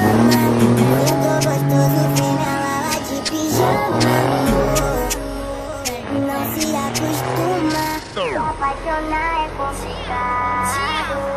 Eu tô gostoso, vem ela lá de pijama, amor. Não se acostuma, apaixonar é complicado.